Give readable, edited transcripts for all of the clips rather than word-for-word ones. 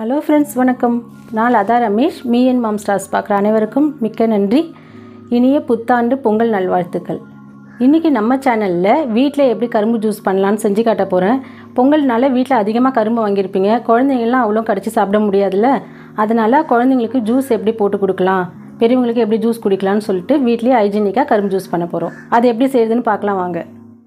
Hello friends, வணக்கம். நான் Latha Ramesh. Me&Mom stars பார்க்குற அனைவருக்கும் மிக்க நன்றி. இனிய புத்தாண்டு பொங்கல் நல்வாழ்த்துக்கள். இன்றைக்கி நம்ம சேனலில் வீட்டில் எப்படி கரும்பு ஜூஸ் பண்ணலான்னு செஞ்சு காட்ட போகிறேன். பொங்கல்னால வீட்டில் அதிகமாக கரும்பு வாங்கியிருப்பீங்க. குழந்தைங்கள்லாம் அவ்வளோ கடிச்சு சாப்பிட முடியாதுல்ல. அதனால் குழந்தைங்களுக்கு ஜூஸ் எப்படி போட்டு கொடுக்கலாம், பெரியவங்களுக்கு எப்படி ஜூஸ் குடிக்கலான்னு சொல்லிட்டு வீட்லேயே ஹைஜீனிக்காக கரும்பு ஜூஸ் பண்ண போகிறோம். அது எப்படி செய்யுதுன்னு பார்க்கலாம் வாங்க.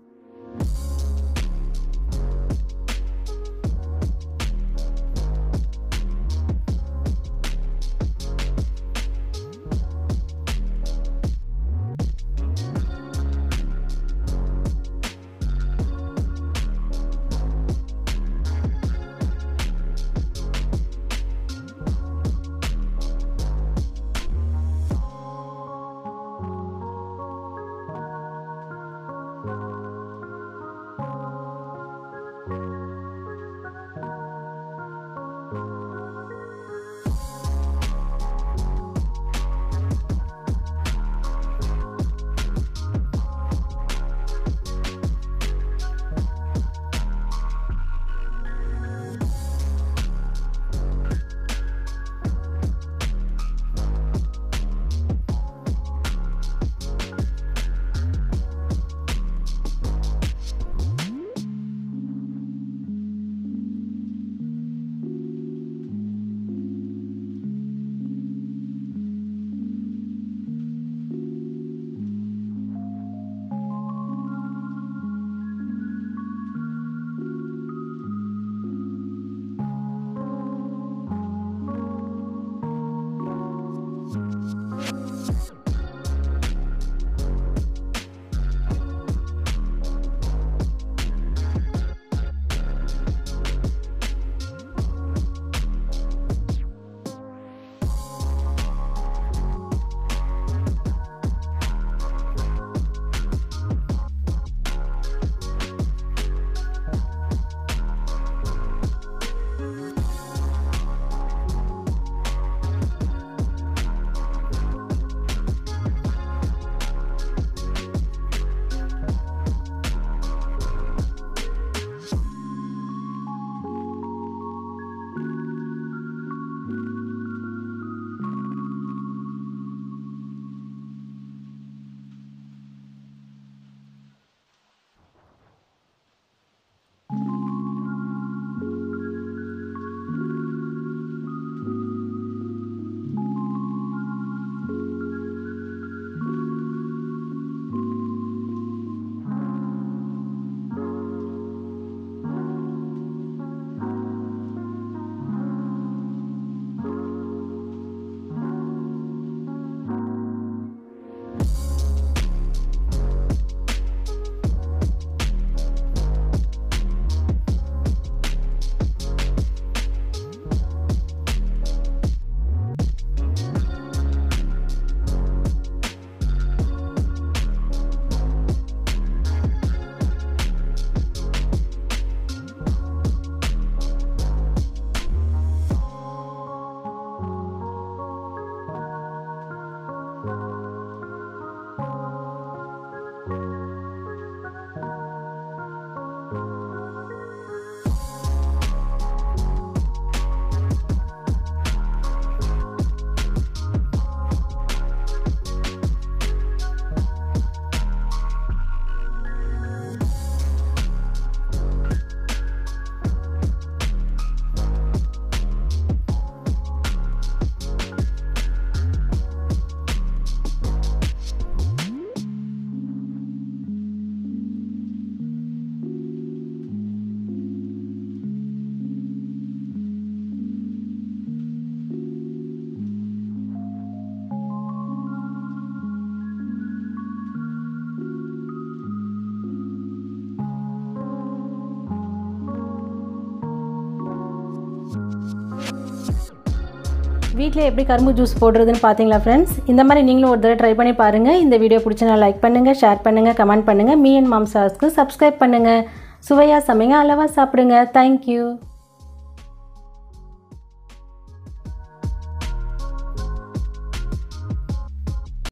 வீட்டில் எப்படி கரும்பு ஜூஸ் போடுறதுன்னு பார்த்தீங்களா ஃப்ரெண்ட்ஸ்? இந்த மாதிரி நீங்களும் ஒரு தடவை ட்ரை பண்ணி பாருங்கள். இந்த வீடியோ பிடிச்சனா லைக் பண்ணுங்கள், ஷேர் பண்ணுங்கள், கமெண்ட் பண்ணுங்கள். Me&Mom ஸ்டார்ஸ்க்கு சப்ஸ்கிரைப் பண்ணுங்கள். சுவையாக சமைங்க, அளவாக சாப்பிடுங்க. தேங்க்யூ.